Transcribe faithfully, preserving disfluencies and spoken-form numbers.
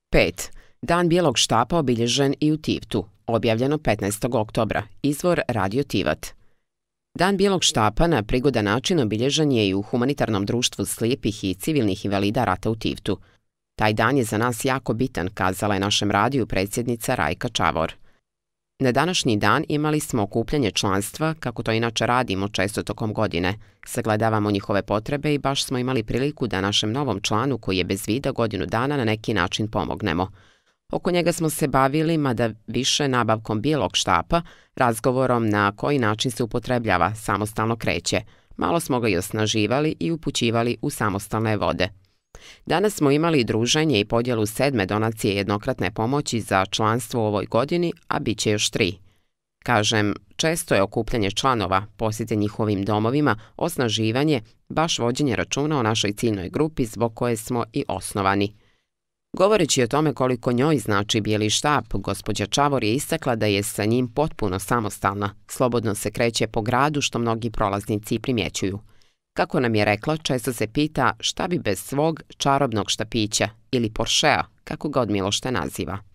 pet. Dan bijelog štapa obilježen i u Tivtu. Objavljeno petnaestog oktobra. Izvor Radio Tivat. Dan bijelog štapa na prigodan način obilježen je i u humanitarnom društvu slijepih i civilnih invalida rata u Tivtu. Taj dan je za nas jako bitan, kazala je našem radiju predsjednica Rajka Čavor. Na današnji dan imali smo okupljanje članstva, kako to inače radimo često tokom godine. Sagledavamo njihove potrebe i baš smo imali priliku da našem novom članu, koji je bez vida godinu dana, na neki način pomognemo. Oko njega smo se bavili, mada više nabavkom bijelog štapa, razgovorom na koji način se upotrebljava, samostalno kreće. Malo smo ga i osnaživali i upućivali u samostalne vode. Danas smo imali druženje i podjelu sedme donacije jednokratne pomoći za članstvo u ovoj godini, a bit će još tri. Kažem, često je okupljanje članova, posjete njihovim domovima, osnaživanje, baš vođenje računa o našoj ciljnoj grupi zbog koje smo i osnovani. Govoreći o tome koliko njoj znači bijeli štap, gospođa Čavor je istakla da je sa njim potpuno samostalna, slobodno se kreće po gradu što mnogi prolaznici primjećuju. Kako nam je rekla, često se pita šta bi bez svog čarobnog štapića ili Porschea, kako ga od Milošte naziva.